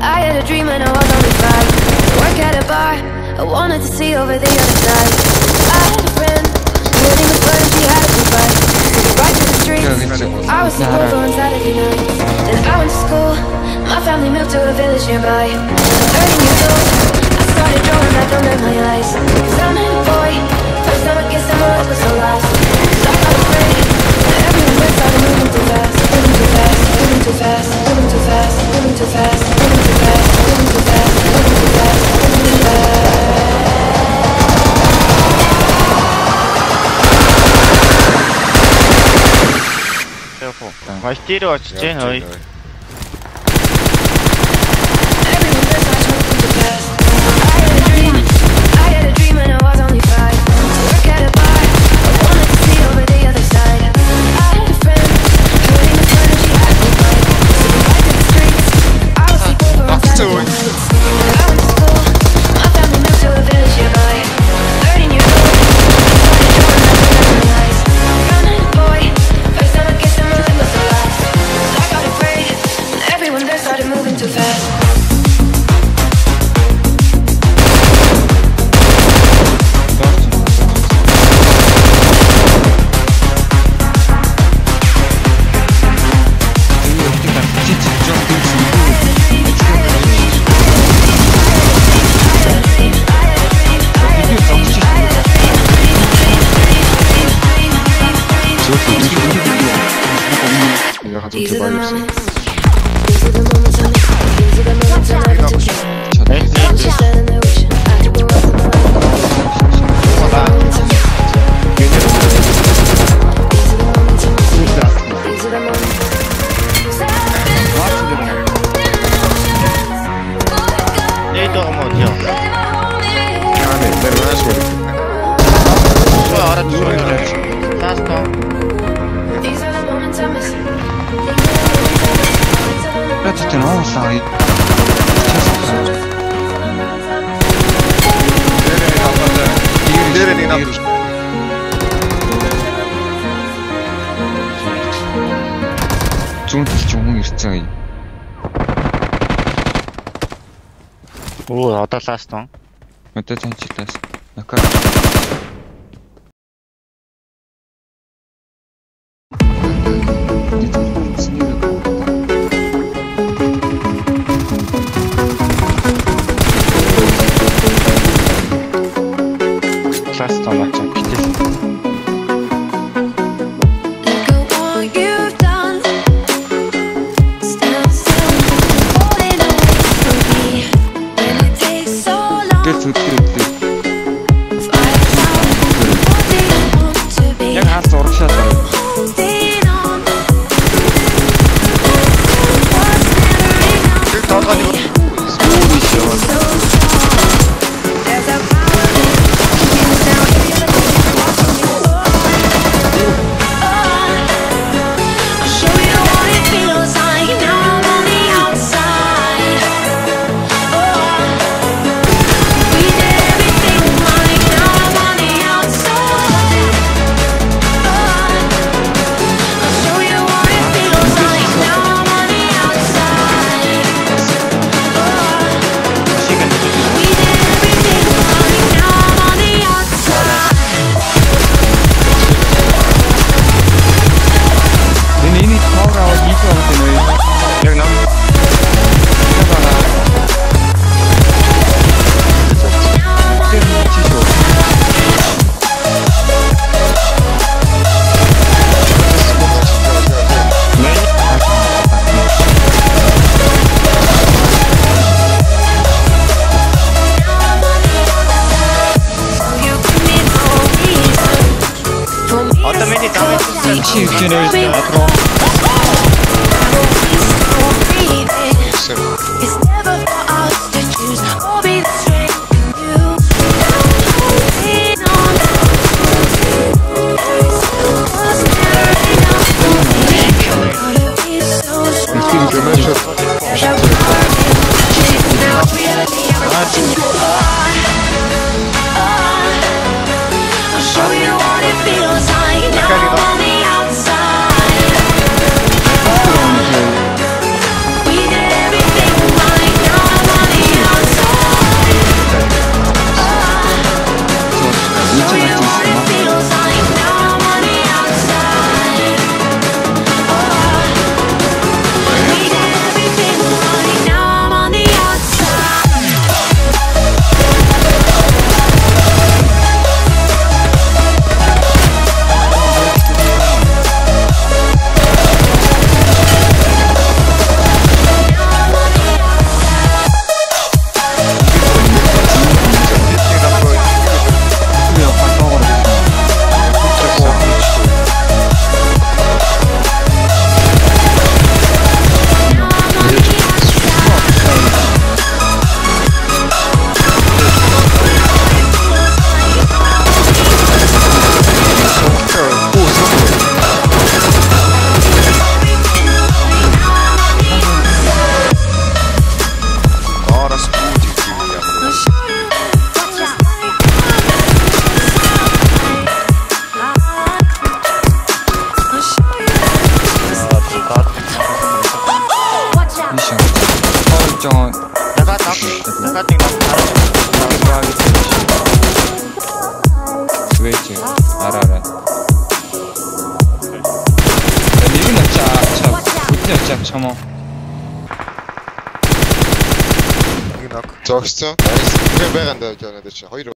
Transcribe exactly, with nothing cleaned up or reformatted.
I had a dream when I was only five. To work at a bar, I wanted to see over the other side. I had a friend, living the fun, she had a good bike. Right to the streets, I was sleepover on Saturday night. Then I went to school, my family moved to a village nearby. thirteen years old, I started drawing back under my eyes. Cause I met a boy, first time I kissed him, my life was so lost. Cause I got afraid, everyone there started moving too fast. Moving too fast, moving too fast, moving too fast, moving too fast, moving too fast, moving too fast, moving too fast, moving too fast. Vai tiro açıcı hay. These are the moments. These are the moments I miss. These are the moments I never took you. I was just standing there wishing I could go out in the light. These are the moments I miss. These are the moments I miss. These are the moments. Neydi o mod ya? Yani ben öyle söyledim. Şu ara düşüyor. Tasma. Praticamente non sai. Nereye inanmış? Juntos 종이 있어요. 오, 어디다 쐈어? 어떤 장치 땄어? 아까 쐈어, 맞죠? Ci uccideresti altro. 카팅 나 웨이팅. 알아, 알아. 야, 니는 짝짝. 그냥 짝 참어. 저기 있어? 나이스. 그래, 배간다, 저는 대체. 허이로.